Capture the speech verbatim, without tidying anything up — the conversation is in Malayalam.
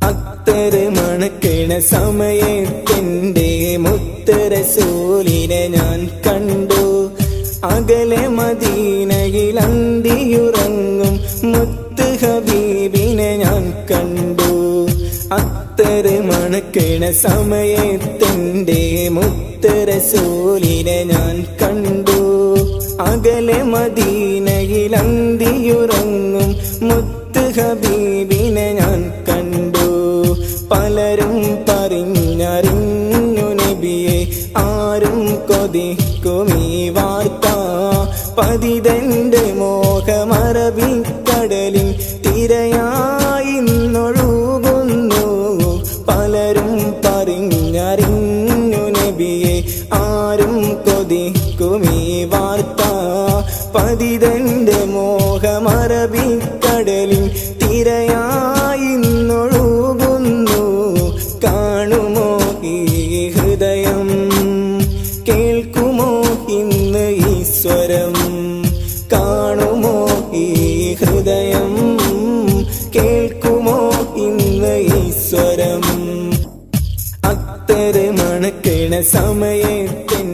അത്തറ് മണക്കണ സമയത്തെന്റെ മുത്ത് റസൂലിനെ ഞാൻ കണ്ടു. അകലെ മദീനയിൽ അന്തിയുറങ്ങും മുത്ത് ഹബീബിനെ ഞാൻ കണ്ടു. അത്തറ് മണക്കണ സമയത്തെന്റെ മുത്ത് റസൂലിനെ ഞാൻ കണ്ടു. അകലെ മദീനയിൽ അന്തിയുറങ്ങും മുത്ത് ഹബീബിനെ ഞാൻ കണ്ടു. പലരും പറഞ്ഞറിഞ്ഞു നബിയെ, ആരും കൊതിക്കും ഈ വാർത്ത. പതിതന്റെ മോഹമറബിക്കടലിൻ തിരയായിന്നൊഴുകുന്നു. പലരും പറഞ്ഞറിഞ്ഞു നബിയെ, ആരും കൊതിക്കും ഈ വാർത്ത. പതിതന്റെ മോഹമറബിക്കടലിൻ തിരയായിന്നൊഴുകുന്നു. കാണുമോ ഈ ഹൃദയം, കേൾക്കുമോ ഇന്ന് ഈ സ്വരം. കാണുമോ ഈ ഹൃദയം, കേൾക്കുമോ ഇന്ന് ഈ സ്വരം. അത്തറ് മണക്കണ സമയത്തെ